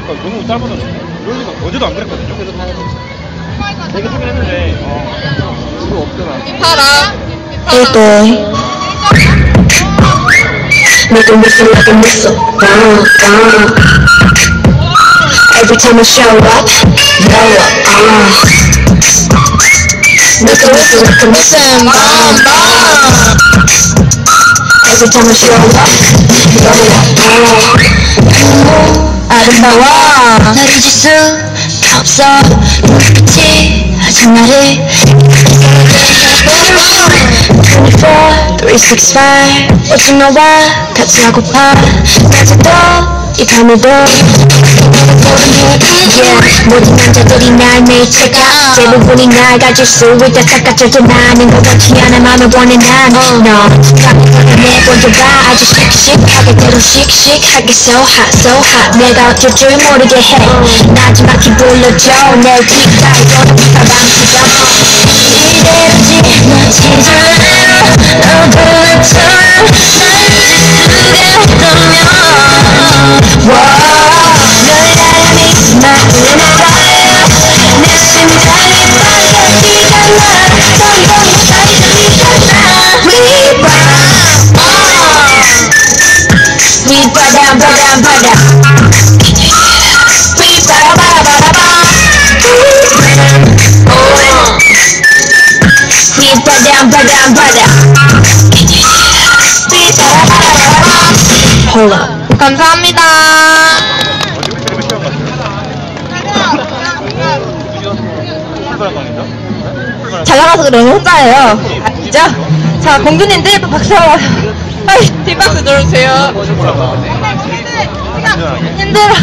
그러니까 너무 짧아졌어. 여기가 어제도 안 그랬거든요. 그래서 되게 쓰긴 했는데 이거 없더라. Hey make it whistle like a missile. Every time I show up, blow up. Make it whistle like a missile. Every time I show up, blow up. 아름다워 나를 질 수가 없어 눈빛이 아직 나를 24, 365 오직 너와 같이 하고파 낮에도 이 밤에도 yeah, 모든 남자들이 날 매일 check out 대부분이 날 가질 수 있다 싹가져도 나는 것 같지 않아 맘을 원해 난 너 내보여봐 아주 씩씩하게 대로 씩씩하게 so hot 내가 어쩔 줄 모르게 해 마지막히 불러줘 내 귓가에 돌아붙어 방치자 이대로지 너 제자로 너도 나처럼 날 잊을 수가 없다면 널 알아내지 마 울어봐요 내 심장이 빨갛기가 나 덤덤 살리잖아 We ba-dam, ba-dam, ba-dam We ba-da-ba-da-ba-da-ba We ba-dam, ba-dam, ba-dam We ba-da-ba-da-ba-da-ba Hold up 감사합니다. 잘 나가서 그러면 혼자예요. 아시죠? 자, 공주님들 박수. 빨리 뒷박수 들어주세요. 힘들어.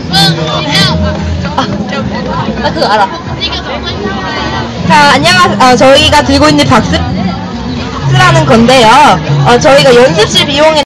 나 그거 알아. 자, 안녕하세요. 저희가 들고 있는 박스라는 건데요. 저희가 연습실 비용에